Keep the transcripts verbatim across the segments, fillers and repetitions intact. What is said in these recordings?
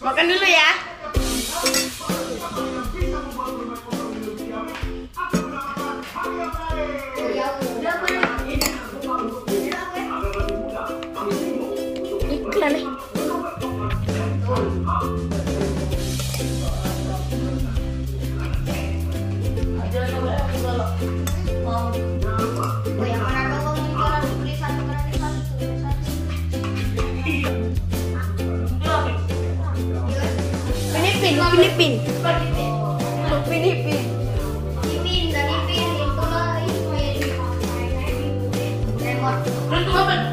Makan dulu ya. Iklan nih. Filipin, Filipin, Filipin, Ipin dan Ipin itulah Ipin. Remote. Terus tuh apa?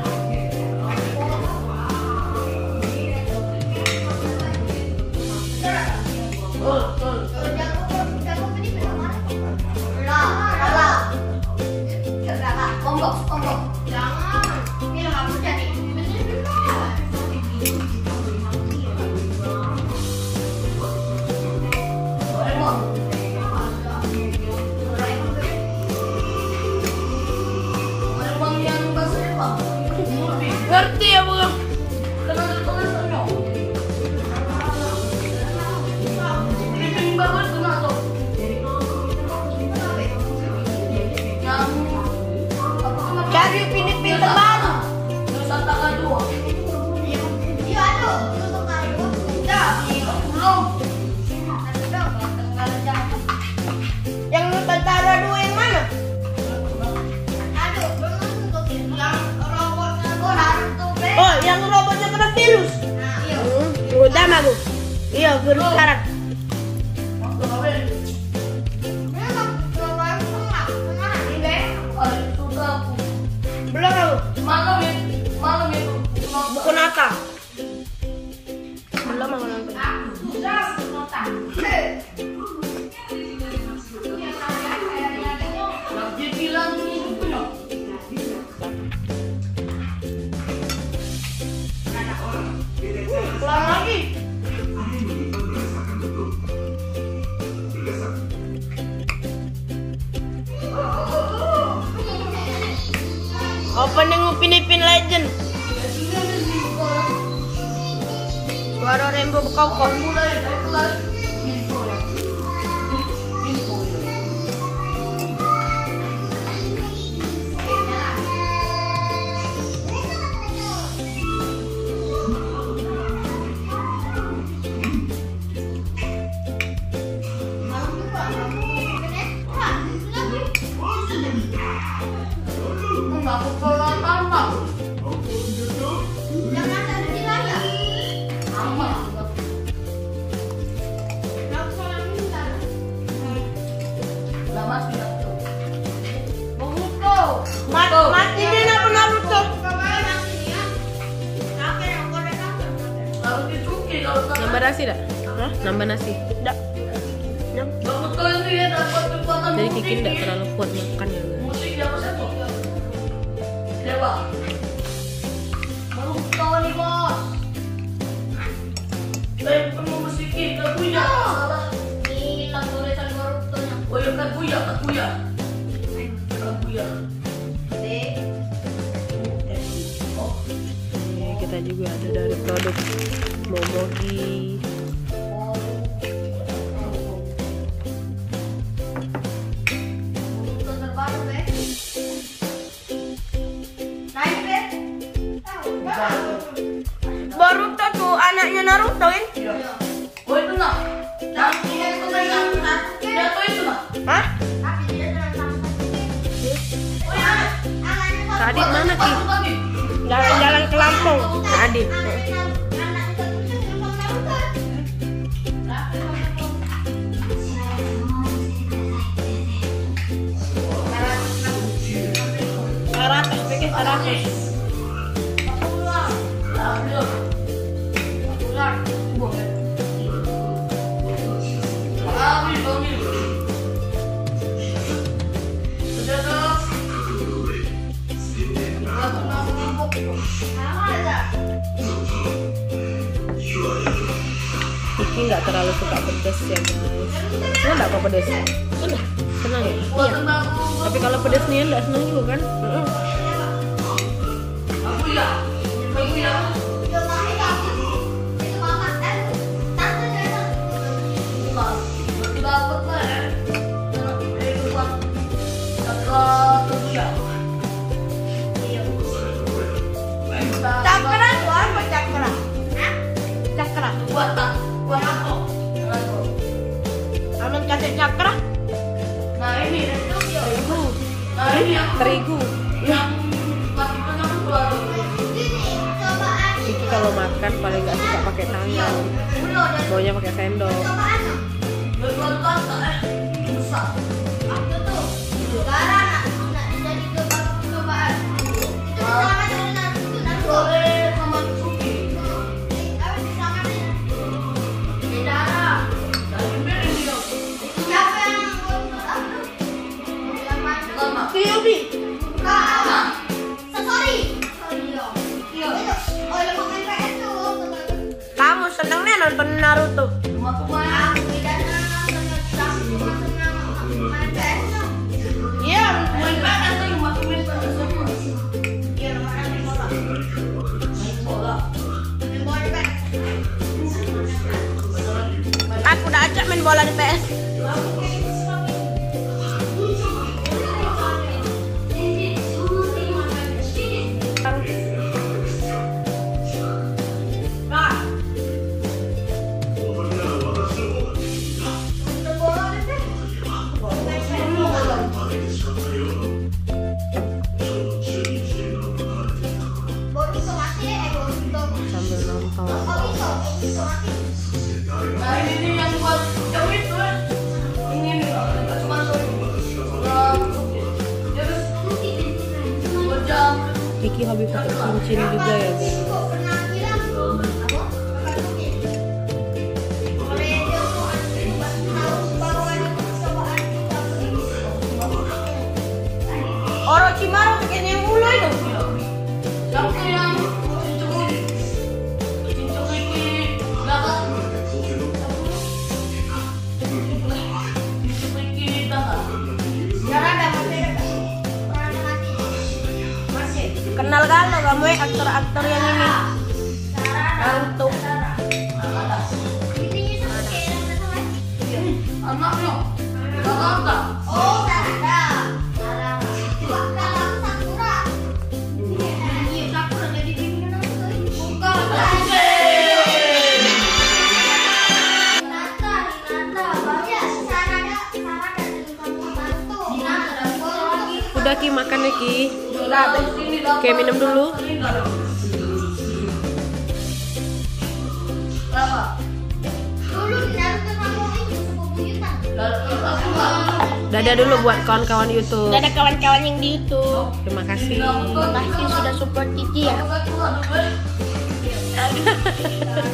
Oh, oh. Jago, jago Filipin mana? Lah, lah. Jangan, ombok, ombok. Jangan. Ini kamu jadi Filipin lah. Ngerti ya bang? Filipin banget kena tuh. Cari Filipin teman. Nusantara dua. Iya ada, Nusantara dua. Ya, belum. Yang Nusantara dua yang mana? Aduh, belum untuk yang robotnya gua harus tuh be. Oh, yang robotnya kena virus. Nah, iya. Hmm, udah mah bu. Iya, virus karat. Belum aku. Malam ya, malam itu. Buku nata. Belum aku nonton. Lagi bilang itu punya. Pulang lagi. Opening Upin Ipin Legend. Suara Rainbow Bekoko. Mati dia nak Naruto. Nambah nasi dah? Hah? Nambah nasi? Dah. Jadi Kiki tidak terlalu kuat makan ya guys. Naruto nih bos. Saya perlu musiki, Kaguya. Hilang tulisan Naruto-nya. Oh ya Kaguya, Kaguya. Kaguya. Ini kita juga ada dari produk Momogi. Naruto terbaru be. Naik be. Boruto tuh anaknya Naruto kan? Iya. Oh itu nak? Nah, Dia itu pegang Sasuke. dia tuh itu nak? Hah? Tapi dia dengan Sasuke. Oh ya, anaknya Sasuke. Tadi mana Ki? Jalan-jalan ke Lampung, Adit. Seratus, pikir seratus. Kiki nggak terlalu suka pedas ya guys. Senang nggak kok pedas? Senang, senang ya. Iya. Tapi kalau pedas nih nggak senang juga kan? Heeh. Aku ya, aku ya. Terigu. Terigu. Ya. Kiki kalau makan paling nggak suka pakai tangan. Maunya pakai sendok. Kamu senengnya nonton Naruto? Iya, main P S tuh cuma main P S semua. Iya, main bola. Main bola. Main bola di P S. Aku udah ajak main bola di P S. Sambil nonton. Nah ini nih yang buat yang itu ini nih cuma jam. Kiki hobi pakai cincin juga ya, Bu. Orochimaru kayaknya yang mulu itu. Yang yang cincung cincung ini belakang. Cincung ini belakang. Jangan ada masih ada. Masih. Kenal kan lo kamu ya aktor-aktor yang ini? Naruto. Anaknya. Belakang. Oh, ada. Udah Ki makan ya Ki. Oke minum dulu. Dadah dulu buat kawan-kawan YouTube. Dadah kawan-kawan yang di YouTube. Terima kasih. Terima kasih sudah support Kiki ya.